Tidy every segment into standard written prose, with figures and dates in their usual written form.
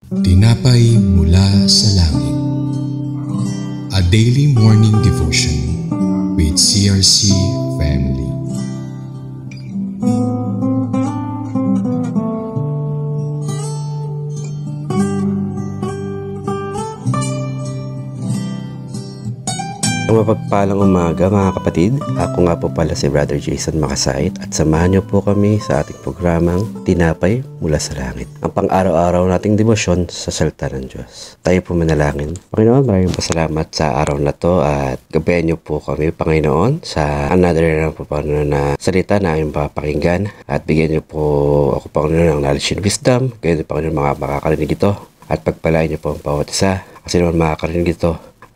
Tinapay mula sa langit. A daily morning devotion with CRC family. Mapagpalang umaga mga kapatid. Ako nga po pala si Brother Jason Makasait at samahan niyo po kami sa ating programang Tinapay mula sa Langit. Ang pang-araw-araw nating demosyon sa salita ng Diyos. Tayo po manalangin. Panginoon, maraming pasalamat sa araw na to at gabayan niyo po kami, Panginoon, sa another na po na salita na aming papakinggan at bigyan niyo po ako, Panginoon, ng knowledge and wisdom. Gayon, Panginoon, mga makakarinig ito at pagpalain niyo po ang bawat isa kasi naman makakarinig ito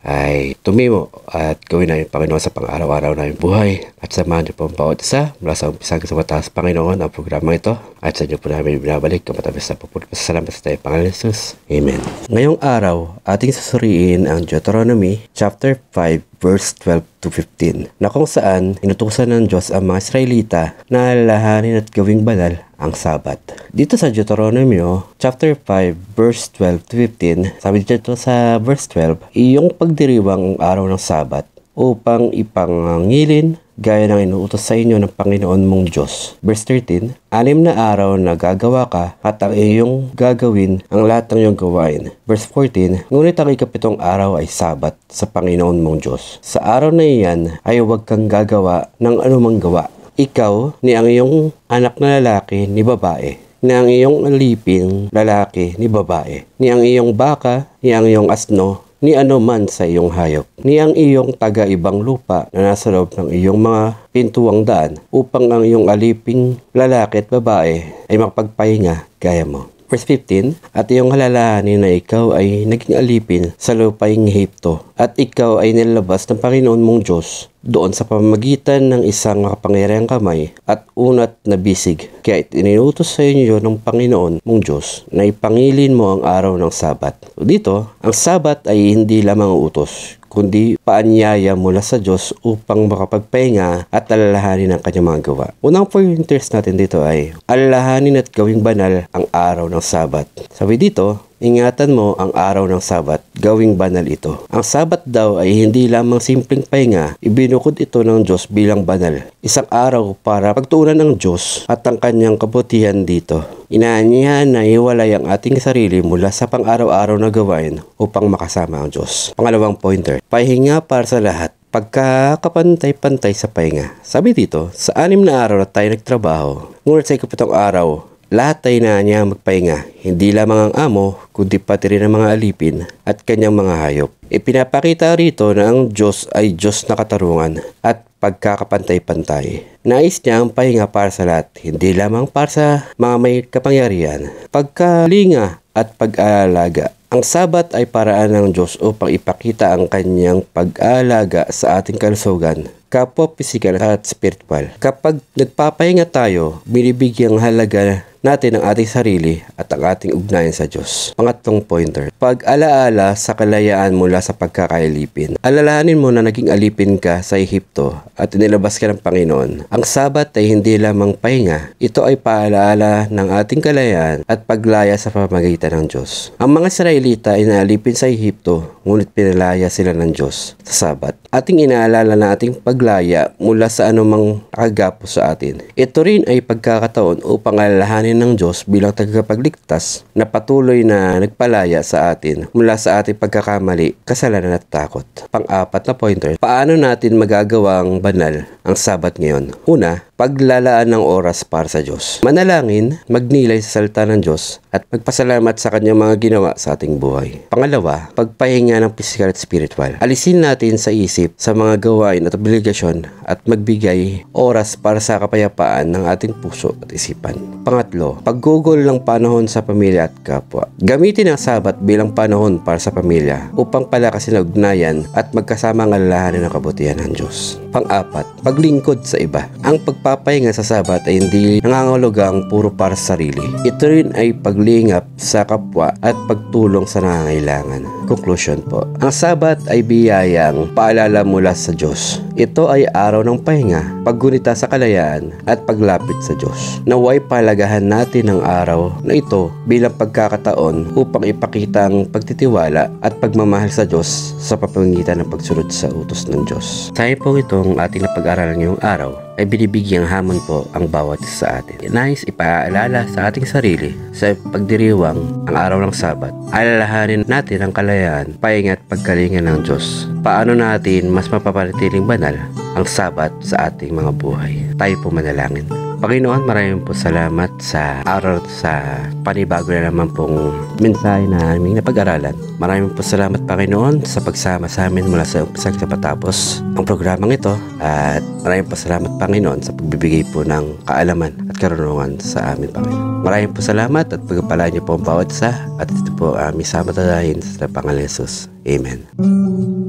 ay tumimo at gawin namin, Panginoon, sa pang-araw-araw namin buhay at samahan niyo po ang bawat isa mula sa umpisa sa mataas, Panginoon, ang programa ito at sa inyo po namin binabalik kamatabis na pupuli. Pasalamat sa tayo, Panginoon Jesus. Amen. Ngayong araw, ating susuriin ang Deuteronomy chapter 5 verse 12 to 15 na kung saan inutusan ng Diyos ang mga Israelita na alalahanin at gawing banal ang Sabat. Dito sa Deuteronomy chapter 5 verse 12 to 15, sabi dito sa verse 12, iyong pagdiriwang ang araw ng Sabat upang ipangangilin gaya ng inuutos sa inyo ng Panginoon mong Diyos. Verse 13, 6 na araw na gagawa ka at ang iyong gagawin ang lahat ng iyong gawain. Verse 14, ngunit ang ikapitong araw ay Sabat sa Panginoon mong Diyos. Sa araw na iyan ay huwag kang gagawa ng anumang gawa. Ikaw ni ang iyong anak na lalaki ni babae, ni ang iyong alipin lalaki ni babae, ni ang iyong baka, ni ang iyong asno, ni ano man sa iyong hayop, ni ang iyong taga-ibang lupa na nasa loob ng iyong mga pintuang daan, upang ang iyong aliping lalaki at babae ay makapagpahinga gaya mo. Verse 15, at iyong halalahanin na ikaw ay naging alipin sa lupaing Ehipto, at ikaw ay nilabas ng Panginoon mong Diyos doon sa pamamagitan ng isang makapangyarihang kamay at unat na bisig. Kaya iniutos sa inyo ng Panginoon mong Diyos na ipangilin mo ang araw ng Sabat. Dito, ang Sabat ay hindi lamang utos, kundi paanyaya mula sa Diyos upang makapagpahinga at alalahanin ang kanyang mga gawa. Unang pointers natin dito ay alalahanin at gawing banal ang araw ng Sabat. Sabi dito, ingatan mo ang araw ng Sabat, gawing banal ito. Ang Sabat daw ay hindi lamang simpleng pahinga, ibinukod ito ng Diyos bilang banal. Isang araw para pagtuunan ng Diyos at ang kanyang kabutihan dito. Inaanyahan na iwalay ang ating sarili mula sa pang-araw-araw na gawain upang makasama ang Diyos. Pangalawang pointer, pahinga para sa lahat. Pagkakapantay-pantay sa pahinga. Sabi dito, sa 6 na araw na tayo nagtrabaho, ngunit sa ikapitong araw, lahat ay inaanyahang magpahinga, hindi lamang ang amo, kundi pati rin ang mga alipin at kanyang mga hayop. Ipinapakita rito na ang Diyos ay Diyos na katarungan at pagkakapantay-pantay. Nais niya ang pahinga para sa lahat, hindi lamang para sa mga may kapangyarihan, pagkalinga at pag-aalaga. Ang Sabat ay paraan ng Diyos upang ipakita ang kanyang pag-aalaga sa ating kalusugan, kapwa pisikal at spiritual. Kapag nagpapahinga tayo, binibigyang halaga natin ang ating sarili at ang ating ugnayan sa Diyos. Pangatlong pointer, pag-alaala sa kalayaan mula sa pagkakailipin. Alalahanin mo na naging alipin ka sa Ehipto at inilabas ka ng Panginoon. Ang Sabat ay hindi lamang pahinga, ito ay paalaala ng ating kalayaan at paglaya sa pamamagitan ng Diyos. Ang mga Israelita ay naalipin sa Ehipto, ngunit pinalaya sila ng Diyos sa Sabat. Ating inaalala na ating paglaya mula sa anumang nakagapos sa atin. Ito rin ay pagkakataon upang alalahanin ng Diyos bilang tagapagligtas na patuloy na nagpalaya sa atin mula sa ating pagkakamali, kasalanan at takot. Pang-apat na pointer, paano natin magagawang banal ang Sabat ngayon? Una, paglalaan ng oras para sa Diyos. Manalangin, magnilay sa salita ng Diyos at magpasalamat sa kanyang mga ginawa sa ating buhay. Pangalawa, pagpahinga ng pisikal at spiritual. Alisin natin sa isip sa mga gawain at obligasyon at magbigay oras para sa kapayapaan ng ating puso at isipan. Pangatlo, paggugol ng panahon sa pamilya at kapwa. Gamitin ang Sabat bilang panahon para sa pamilya upang palakasin ang ugnayan at magkasama ang alalahanin ng kabutihan ng Diyos. Pang-apat, paglingkod sa iba. Ang pagpapahinga sa Sabat ay hindi nangangahulugang puro para sa sarili. Ito rin ay paglingap sa kapwa at pagtulong sa nangangailangan. Conclusion po, ang Sabat ay biyayang paalala mula sa Diyos Ito ay araw ng pahinga, paggunita sa kalayaan at paglapit sa Diyos. Naway palagahan natin ang araw na ito bilang pagkakataon upang ipakita ang pagtitiwala at pagmamahal sa Diyos sa pamamagitan ng pagsunod sa utos ng Diyos. Sa po itong ating napag-aralan ngayong araw ay binibigyang hamon po ang bawat isa sa atin. Nais ipaalala sa ating sarili sa pagdiriwang ang araw ng Sabat. Alalahanin natin ang kalayaan, pahinga at pagkalinga ng Diyos. Paano natin mas mapapanatiling banal ang Sabat sa ating mga buhay? Tayo po manalangin. Panginoon, maraming po salamat sa araw sa panibago na naman pong mensahe na aming napag-aralan. Maraming po salamat, Panginoon, sa pagsama sa amin mula sa umpisa sa patapos ang programang ito. At maraming po salamat, Panginoon, sa pagbibigay po ng kaalaman at karunungan sa amin, Panginoon. Maraming po salamat at pagpalaan niyo po ang bawat isa. At ito po aming samatadahin sa pangalan ni Jesus. Amen.